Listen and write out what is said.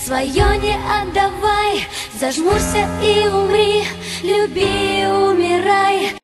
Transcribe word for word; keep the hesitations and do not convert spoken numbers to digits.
свое не отдавай, зажмурься и умри, люби, умирай,